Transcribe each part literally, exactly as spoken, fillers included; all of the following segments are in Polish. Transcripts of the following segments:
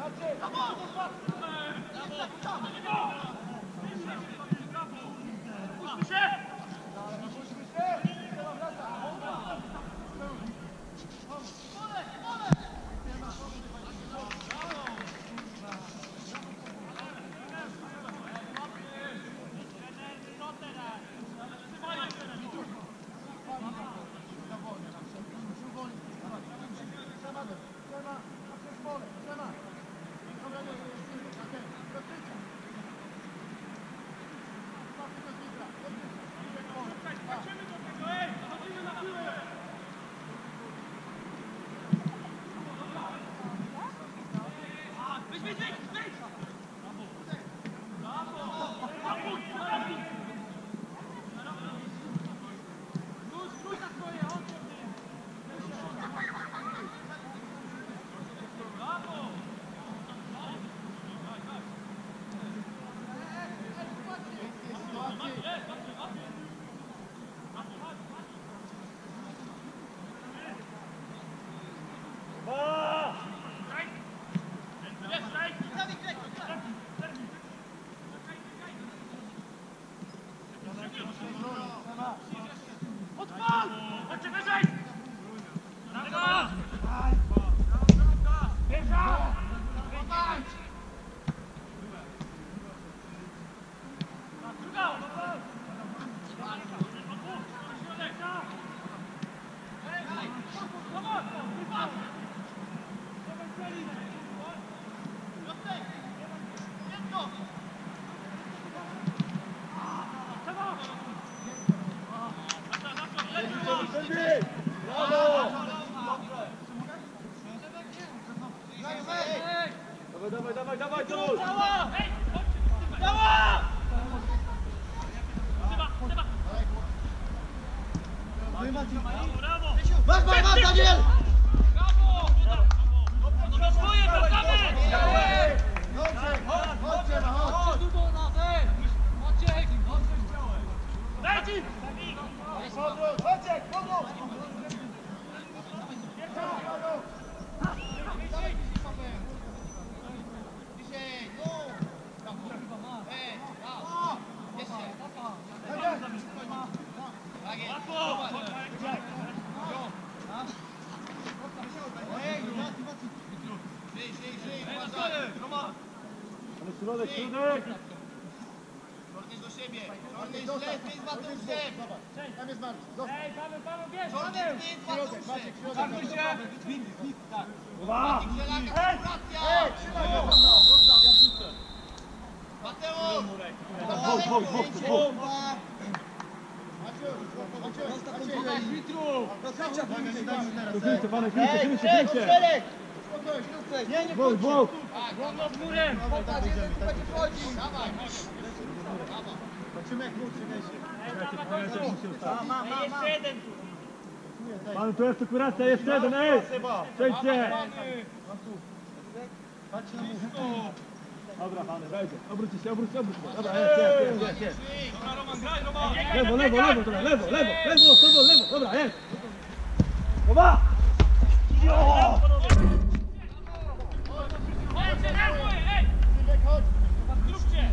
Dawaj, dawaj, dawaj, dawaj! Masz, masz, masz, Daniel! No na swoje, wracamy! Chodźcie, chodźcie, chodźcie! Dajcie! Chodźcie, powrót! Środek, środek! Kornisz do siebie! Kornisz lepiej z Mateuszem! Tam jest Marcin! Ej, Paweł, Paweł, bierz! Kornisz z Mateuszem! Targuj się! Dwa! Ej! Trzymaj go! Mateusz! Bok, bok, bok, bok! Do kryjcie, panek, kryjcie, kryjcie, kryjcie! Bok, bok! Wolno z murem! Zobaczymy jak mów przyniesie. Ej, jeszcze jeden tu! Panu, tu jest kuracja, jeszcze jeden, ej! Przejdźcie! Patrzcie na mów. Dobra, pany, wejdzie. Obróćcie się, obróćcie, obróćcie. Dobra, jest, jest, jest, jest. Dobra, Roman, graj, Roman! Lewo, lewo, lewo, dobra, lewo, lewo, lewo, lewo, lewo, dobra, jest. Dobra! Jo! Chodźcie, reaguj, ej! Chodź! Zróbcie!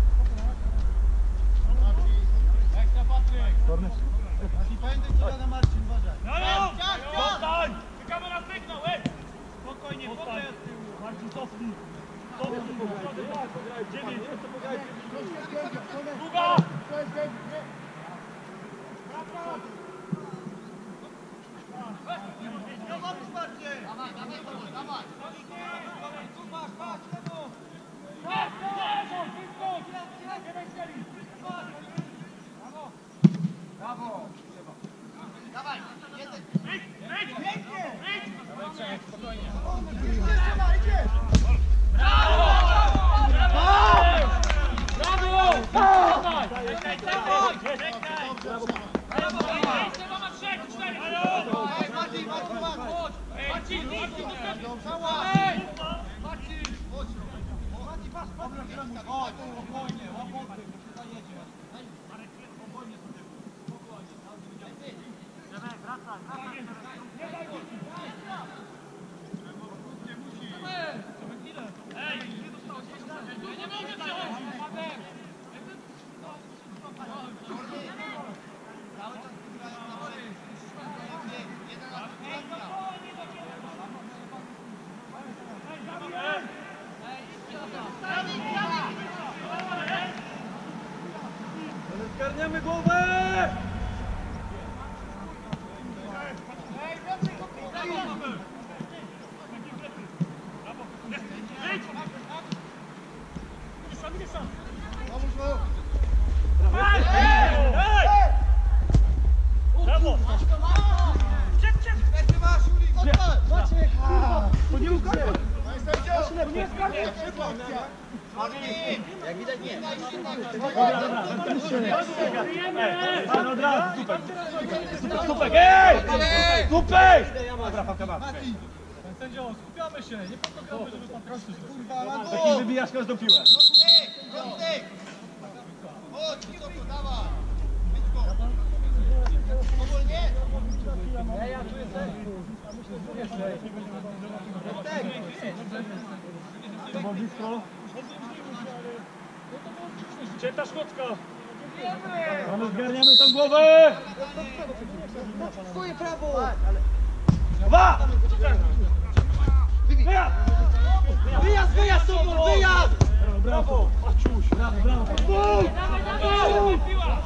Ekstra Patryk! Korny. I pamiętaj co gada Marcin, uważaj. Brawo! Ciach, ciach! Zostań! Czekamy na sygnał, ej! Spokojnie, podejdź z tyłu. Marcin, cofnij. Cofnij, dziewięć, jeszcze pograjcie. Długa! To jest David, nie? No mam tu bardziej! Dawaj, dawaj, dawaj, dawaj! Tu masz, patrz, lewo! Tak, leżą, wszystko! Nie wejdzieli! Brawo! Brawo! Dawaj, jeden! Wyjdź, wyjdź! Pięknie! Wyjdź! Spokojnie! Idzie, trzyma, idzie! Brawo! Brawo! Brawo! Dawaj! Czekaj, dawaj! Czekaj! Brawo! Jeszcze mamy trzech, cztery! Ej, Marcin, Marcin, Marcin! Chodź! Marcin, Marcin, Cała! Ej! Marcin! Chodź! Marcin, patrz, patrz! Chodź, spokojnie, łapoty, bo się zajedzie. Nie daj go! Zgarniamy głowę! Brawo! Ciep, ciep! To nie ukrywa! Jak widać nie. Dobra, dobra, dobra, od razu, super, super, ej! Super! Dobra, paka ma. Sędzio, skupiamy się, nie podkopamy, żeby pan prosty Taki wybijasz każdą piłę. Chodź, wysoko, dawaj. Wyjdź go. Powolnie. To było blisko. Cięta szkotka! A my zgarniamy tą głowę! Twoje prawo! Dwa! Wyjazd! Wyjazd, wyjazd, Sobol, wyjazd! Brawo, brawo! Brawo, brawo! Bum! Bum!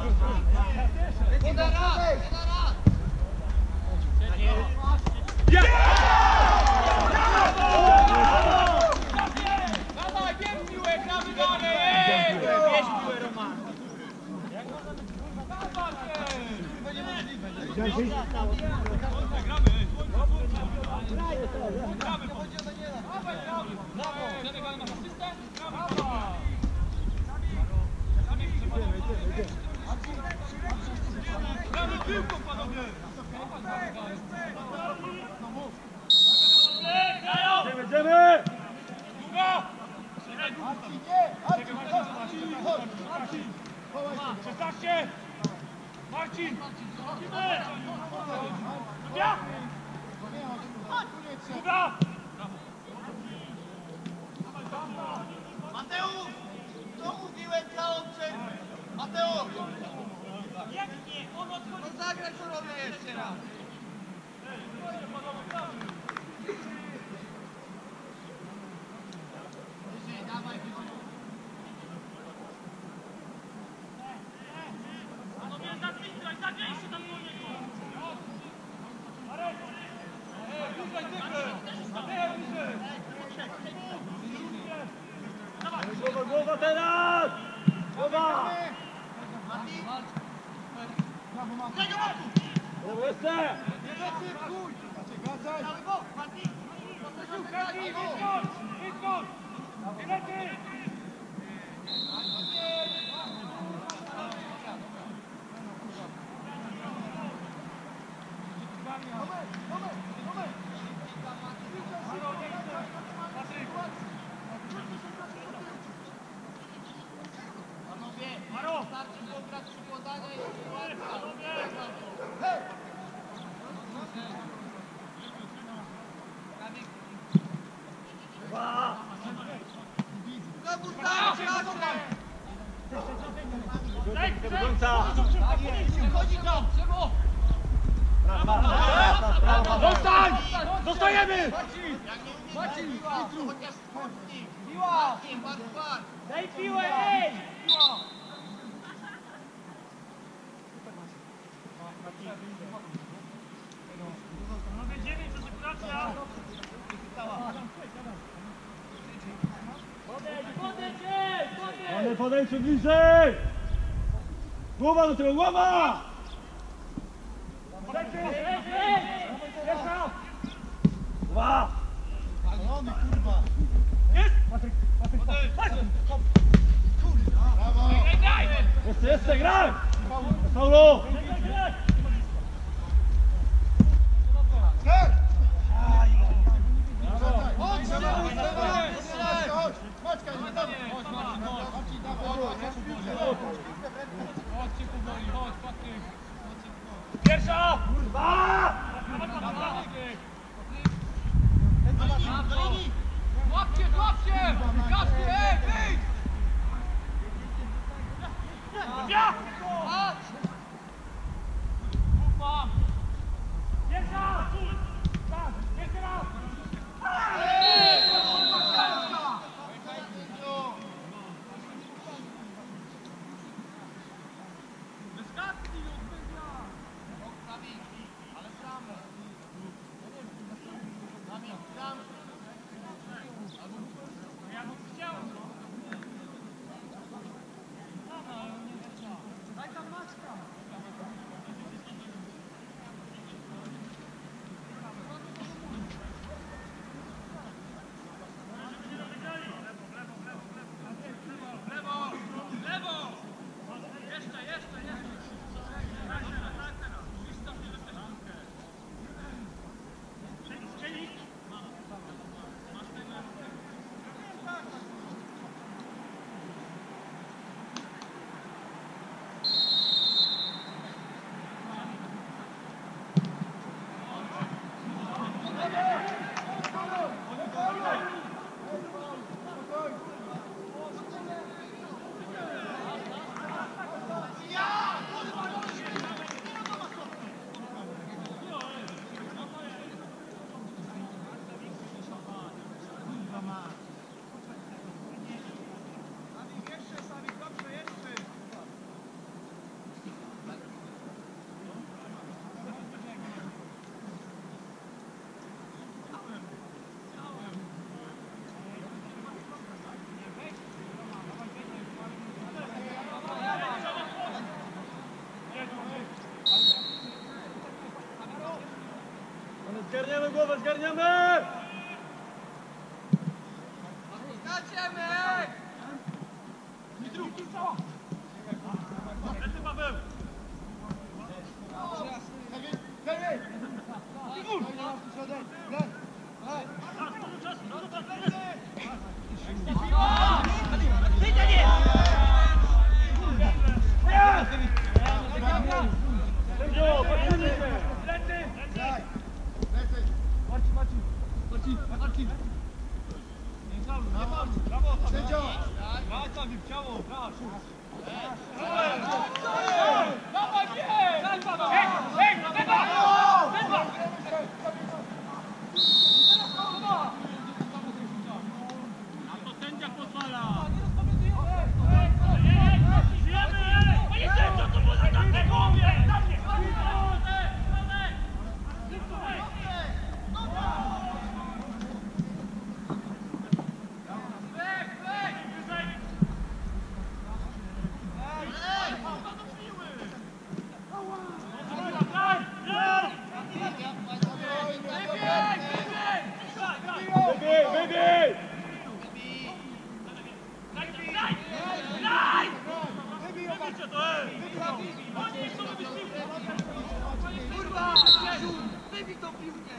Poda raz, poda raz. Dawaj, bierz piłę, gramy dalej! Bierz piłę, Roman! Gramy piłką, panowie! Jedziemy, jedziemy! Długa! szesnaście! Marcin! Długa! Długa! Mateusz, co mówiłem całą przerwę? Mateusz! Jak nie? On odchodzi! No zagraj co robię jeszcze raz. Wyżej, dawaj, wyżej. Panowie, zagraj, zagraj jeszcze tam do niego! Marek! Wyżej, wyżej! Wyżej! Głowa, głowa teraz! Głowa! Brawo, jeszcze! Wystarczy pograć trzy podania i sytuacja. Znowu tak, Do końca! chodzi tam, Przemo! Zostań! Zostajemy! Marcin, chociaż sportnik. Marcin, bar, bar. Daj piłę, ej! Panowie, dziewięć, asekuracja! Podejdź, podejdź, ej! Podejdź! Ale podejdźcie bliżej! Głowa do tyłu, głowa! Ej, ej! Jeszcze! Dwa! Palony, kurwa. Jest! Patryk, Patryk, chodź! Brawo. Ej, daj! Jeszcze, jeszcze, graj! Paulo! Ger! Chodź, dawaj, dawaj, chodź. Maćka, nie dawaj. Chodź, Marcin, chodź. Marcin, dawaj, chodź. Chodźcie powoli, chodź, Patryk! Pierwsza! Dwa! Łapcie, łapcie! Każdy, ej, wyjdź! Ja! Ufa! Pierwsza! Tak, jeszcze raz! Zgarniamy głowę, zgarniamy! Skaczemy! Lecę, Paweł! Sędzio, patrzymy się! Lecy! Marcin, Marcin! Marcin, Marcin! Nie faul, nie faul! Brawo! Sędzio! Grać tam w ciało, grać! Dawaj, bieg! Daj, Paweł! Bieg! Bieg! Bieg! Na to sędzia pozwala! Panie sędzio, to było na mnie! Głowie! Na mnie! Wybij, wybij! Wybijcie to, ej! Kurwa! Wybij tą piłkę!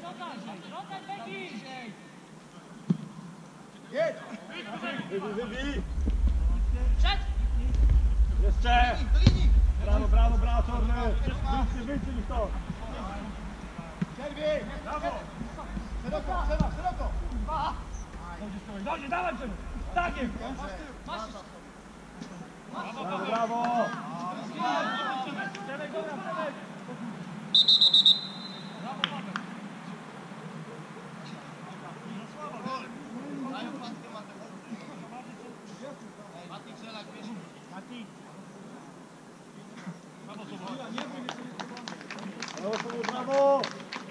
Jedź! Wybij, wybij! Przed! Jeszcze! Do linii! Brawo, brawo, brawo, Czarny! Wyjdźcie, wyjdźcie mi to! Czerwiej! Brawo! Szeroko, szeroko, szeroko! Dobrze, stoi, dobrze, dawaj Czarny! Tak jest! Masz! Brawo, brawo! Przemek, dobra, Przemek! Brawo, Sobol, brawo!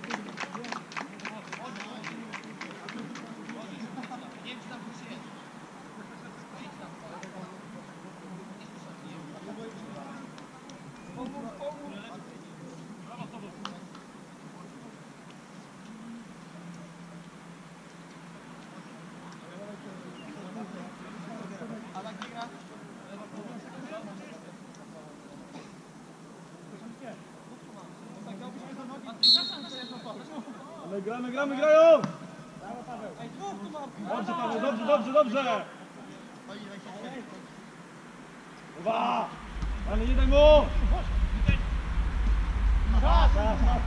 Ale gramy, gramy, grają! Dobrze, Paweł, dobrze, dobrze, dobrze! Dwa! Ale nie daj mu! Czas, czas, czas.